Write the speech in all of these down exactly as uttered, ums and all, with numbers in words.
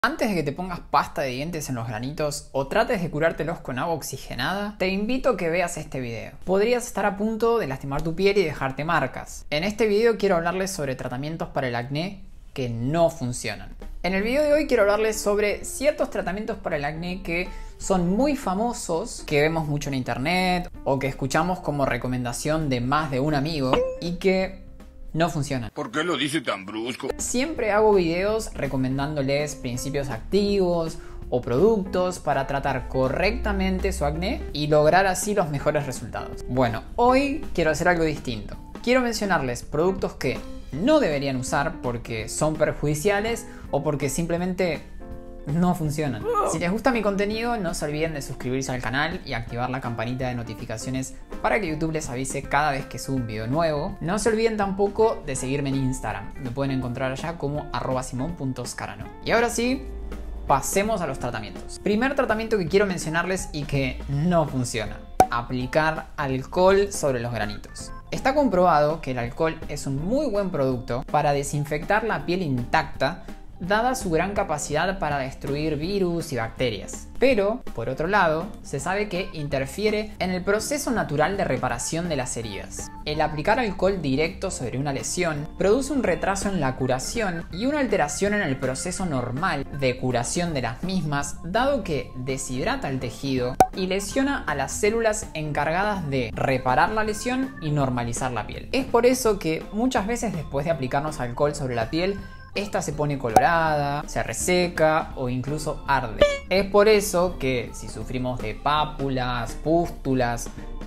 Antes de que te pongas pasta de dientes en los granitos o trates de curártelos con agua oxigenada, te invito a que veas este video. Podrías estar a punto de lastimar tu piel y dejarte marcas. En este video quiero hablarles sobre tratamientos para el acné que no funcionan. En el video de hoy quiero hablarles sobre ciertos tratamientos para el acné que son muy famosos, que vemos mucho en internet o que escuchamos como recomendación de más de un amigo y que no funcionan. ¿Por qué lo dice tan brusco? Siempre hago videos recomendándoles principios activos o productos para tratar correctamente su acné y lograr así los mejores resultados. Bueno, hoy quiero hacer algo distinto. Quiero mencionarles productos que no deberían usar porque son perjudiciales o porque simplemente no funcionan. Si les gusta mi contenido, no se olviden de suscribirse al canal y activar la campanita de notificaciones para que YouTube les avise cada vez que subo un video nuevo. No se olviden tampoco de seguirme en Instagram. Me pueden encontrar allá como arroba simon punto scarano. Y ahora sí, pasemos a los tratamientos. Primer tratamiento que quiero mencionarles y que no funciona: aplicar alcohol sobre los granitos. Está comprobado que el alcohol es un muy buen producto para desinfectar la piel intacta, dada su gran capacidad para destruir virus y bacterias. Pero, por otro lado, se sabe que interfiere en el proceso natural de reparación de las heridas. El aplicar alcohol directo sobre una lesión produce un retraso en la curación y una alteración en el proceso normal de curación de las mismas, dado que deshidrata el tejido y lesiona a las células encargadas de reparar la lesión y normalizar la piel. Es por eso que muchas veces después de aplicarnos alcohol sobre la piel, esta se pone colorada, se reseca o incluso arde. Es por eso que si sufrimos de pápulas, pústulas,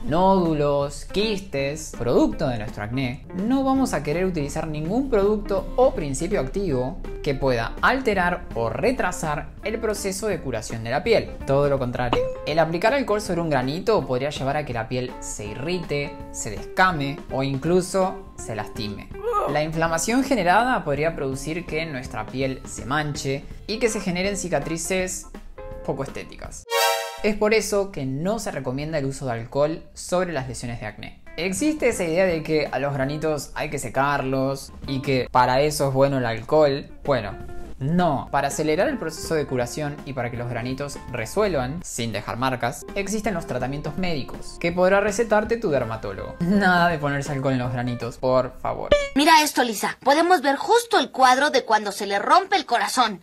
nódulos, quistes, producto de nuestro acné, no vamos a querer utilizar ningún producto o principio activo que pueda alterar o retrasar el proceso de curación de la piel. Todo lo contrario. El aplicar alcohol sobre un granito podría llevar a que la piel se irrite, se descame o incluso se lastime. La inflamación generada podría producir que nuestra piel se manche y que se generen cicatrices poco estéticas. Es por eso que no se recomienda el uso de alcohol sobre las lesiones de acné. Existe esa idea de que a los granitos hay que secarlos y que para eso es bueno el alcohol. Bueno, no. Para acelerar el proceso de curación y para que los granitos resuelvan sin dejar marcas, existen los tratamientos médicos que podrá recetarte tu dermatólogo. Nada de ponerse alcohol en los granitos, por favor. Mira esto, Lisa. Podemos ver justo el cuadro de cuando se le rompe el corazón.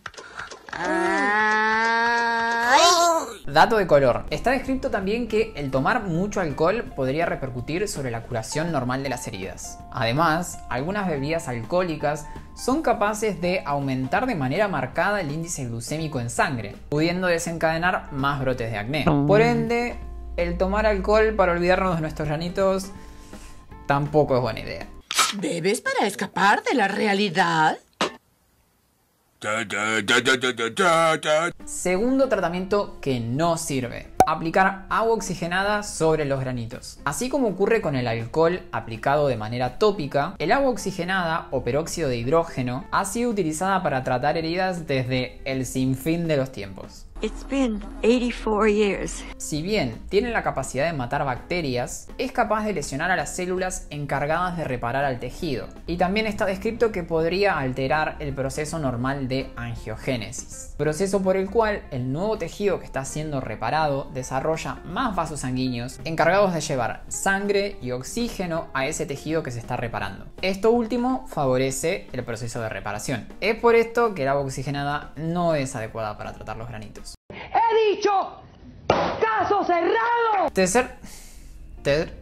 Ay. Dato de color. Está descrito también que el tomar mucho alcohol podría repercutir sobre la curación normal de las heridas. Además, algunas bebidas alcohólicas son capaces de aumentar de manera marcada el índice glucémico en sangre, pudiendo desencadenar más brotes de acné. Por ende, el tomar alcohol para olvidarnos de nuestros granitos tampoco es buena idea. ¿Bebes para escapar de la realidad? Segundo tratamiento que no sirve: aplicar agua oxigenada sobre los granitos. Así como ocurre con el alcohol aplicado de manera tópica, el agua oxigenada o peróxido de hidrógeno ha sido utilizada para tratar heridas desde el sinfín de los tiempos. It's been eighty-four years. Si bien tiene la capacidad de matar bacterias, es capaz de lesionar a las células encargadas de reparar al tejido. Y también está descrito que podría alterar el proceso normal de angiogénesis, proceso por el cual el nuevo tejido que está siendo reparado desarrolla más vasos sanguíneos encargados de llevar sangre y oxígeno a ese tejido que se está reparando. Esto último favorece el proceso de reparación. Es por esto que el agua oxigenada no es adecuada para tratar los granitos. ¡He dicho! ¡Caso cerrado! Tercer... Ter...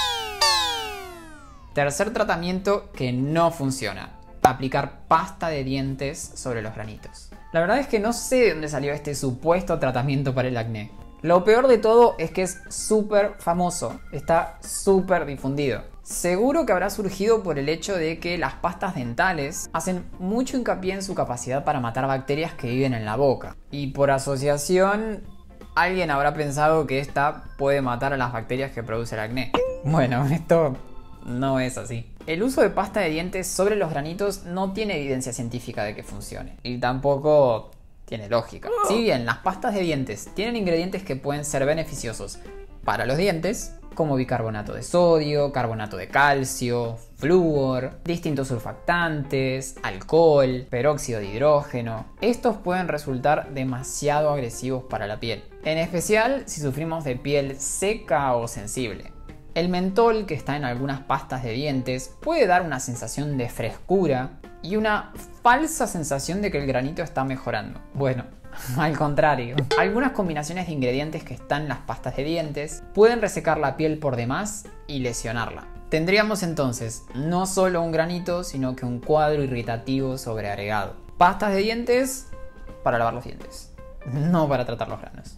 Tercer tratamiento que no funciona: aplicar pasta de dientes sobre los granitos. La verdad es que no sé de dónde salió este supuesto tratamiento para el acné. Lo peor de todo es que es súper famoso, está súper difundido. Seguro que habrá surgido por el hecho de que las pastas dentales hacen mucho hincapié en su capacidad para matar bacterias que viven en la boca. Y por asociación, alguien habrá pensado que esta puede matar a las bacterias que produce el acné. Bueno, esto no es así. El uso de pasta de dientes sobre los granitos no tiene evidencia científica de que funcione. Y tampoco tiene lógica. Si bien las pastas de dientes tienen ingredientes que pueden ser beneficiosos para los dientes, como bicarbonato de sodio, carbonato de calcio, flúor, distintos surfactantes, alcohol, peróxido de hidrógeno. Estos pueden resultar demasiado agresivos para la piel, en especial si sufrimos de piel seca o sensible. El mentol, que está en algunas pastas de dientes, puede dar una sensación de frescura y una falsa sensación de que el granito está mejorando. Bueno, al contrario. Algunas combinaciones de ingredientes que están en las pastas de dientes pueden resecar la piel por demás y lesionarla. Tendríamos entonces no solo un granito, sino que un cuadro irritativo sobreagregado. Pastas de dientes para lavar los dientes, no para tratar los granos.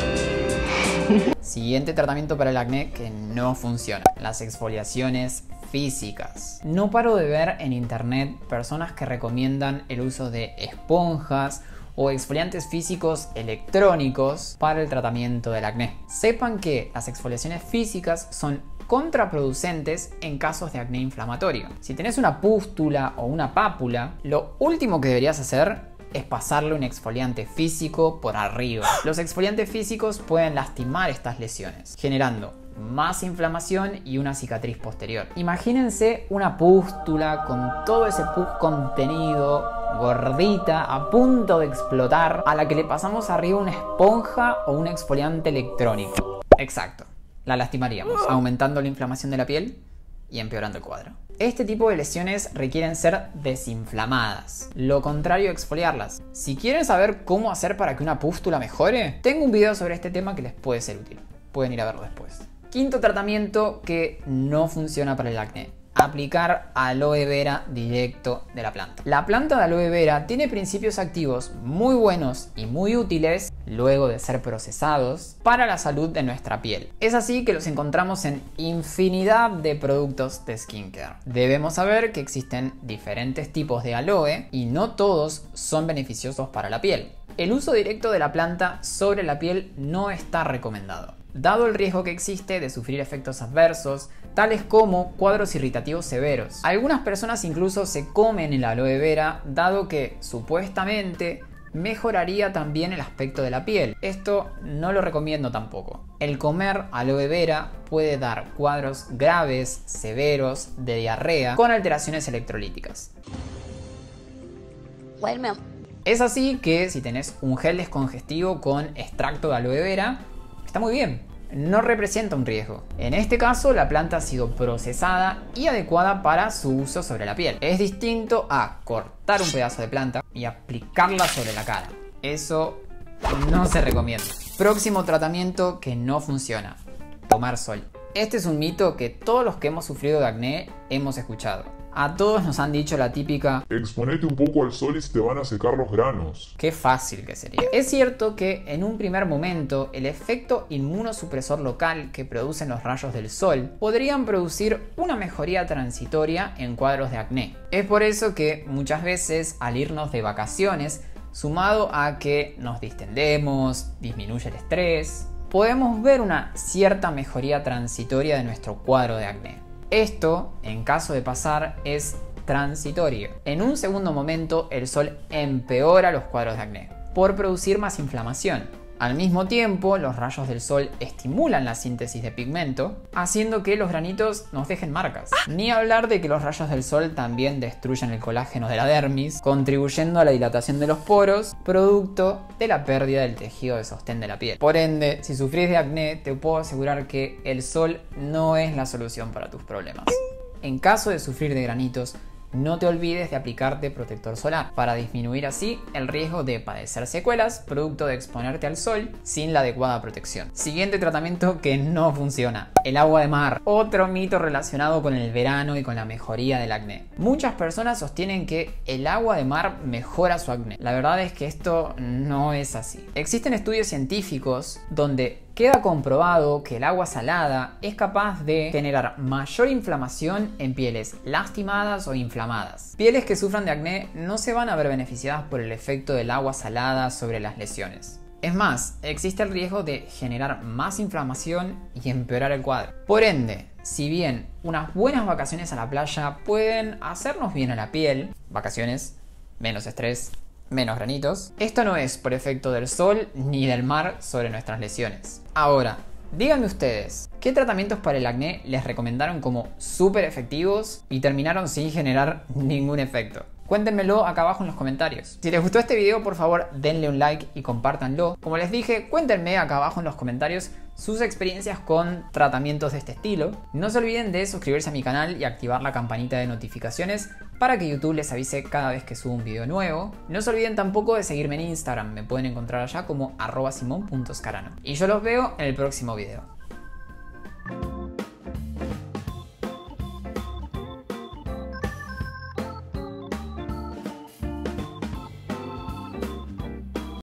Siguiente tratamiento para el acné que no funciona: las exfoliaciones físicas. No paro de ver en internet personas que recomiendan el uso de esponjas o exfoliantes físicos electrónicos para el tratamiento del acné. Sepan que las exfoliaciones físicas son contraproducentes en casos de acné inflamatorio. Si tenés una pústula o una pápula, lo último que deberías hacer es pasarle un exfoliante físico por arriba. Los exfoliantes físicos pueden lastimar estas lesiones, generando más inflamación y una cicatriz posterior. Imagínense una pústula con todo ese pus contenido, gordita, a punto de explotar, a la que le pasamos arriba una esponja o un exfoliante electrónico. Exacto, la lastimaríamos, aumentando la inflamación de la piel y empeorando el cuadro. Este tipo de lesiones requieren ser desinflamadas, lo contrario a exfoliarlas. Si quieren saber cómo hacer para que una pústula mejore, tengo un video sobre este tema que les puede ser útil. Pueden ir a verlo después. Quinto tratamiento que no funciona para el acné: aplicar aloe vera directo de la planta. La planta de aloe vera tiene principios activos muy buenos y muy útiles luego de ser procesados para la salud de nuestra piel. Es así que los encontramos en infinidad de productos de skincare. Debemos saber que existen diferentes tipos de aloe y no todos son beneficiosos para la piel. El uso directo de la planta sobre la piel no está recomendado, dado el riesgo que existe de sufrir efectos adversos, tales como cuadros irritativos severos. Algunas personas incluso se comen el aloe vera, dado que supuestamente mejoraría también el aspecto de la piel. Esto no lo recomiendo tampoco. El comer aloe vera puede dar cuadros graves, severos, de diarrea, con alteraciones electrolíticas. Es así que si tenés un gel descongestivo con extracto de aloe vera, está muy bien, no representa un riesgo. En este caso, la planta ha sido procesada y adecuada para su uso sobre la piel. Es distinto a cortar un pedazo de planta y aplicarla sobre la cara. Eso no se recomienda. Próximo tratamiento que no funciona: tomar sol. Este es un mito que todos los que hemos sufrido de acné hemos escuchado. A todos nos han dicho la típica: exponete un poco al sol y se te van a secar los granos. Qué fácil que sería. Es cierto que en un primer momento el efecto inmunosupresor local que producen los rayos del sol podrían producir una mejoría transitoria en cuadros de acné. Es por eso que muchas veces al irnos de vacaciones, sumado a que nos distendemos, disminuye el estrés, podemos ver una cierta mejoría transitoria de nuestro cuadro de acné. Esto, en caso de pasar, es transitorio. En un segundo momento, el sol empeora los cuadros de acné por producir más inflamación. Al mismo tiempo, los rayos del sol estimulan la síntesis de pigmento, haciendo que los granitos nos dejen marcas. Ni hablar de que los rayos del sol también destruyen el colágeno de la dermis, contribuyendo a la dilatación de los poros, producto de la pérdida del tejido de sostén de la piel. Por ende, si sufrís de acné, te puedo asegurar que el sol no es la solución para tus problemas. En caso de sufrir de granitos, no te olvides de aplicarte protector solar para disminuir así el riesgo de padecer secuelas producto de exponerte al sol sin la adecuada protección. Siguiente tratamiento que no funciona: el agua de mar. Otro mito relacionado con el verano y con la mejoría del acné. Muchas personas sostienen que el agua de mar mejora su acné. La verdad es que esto no es así. Existen estudios científicos donde queda comprobado que el agua salada es capaz de generar mayor inflamación en pieles lastimadas o inflamadas. Pieles que sufran de acné no se van a ver beneficiadas por el efecto del agua salada sobre las lesiones. Es más, existe el riesgo de generar más inflamación y empeorar el cuadro. Por ende, si bien unas buenas vacaciones a la playa pueden hacernos bien a la piel, vacaciones, menos estrés, menos granitos, esto no es por efecto del sol ni del mar sobre nuestras lesiones. Ahora, Díganme ustedes, ¿qué tratamientos para el acné les recomendaron como súper efectivos y terminaron sin generar ningún efecto? Cuéntenmelo acá abajo en los comentarios. Si les gustó este video, por favor denle un like y compártanlo. Como les dije, cuéntenme acá abajo en los comentarios sus experiencias con tratamientos de este estilo. No se olviden de suscribirse a mi canal y activar la campanita de notificaciones para que YouTube les avise cada vez que subo un video nuevo. No se olviden tampoco de seguirme en Instagram, me pueden encontrar allá como arroba simon punto scarano. Y yo los veo en el próximo video.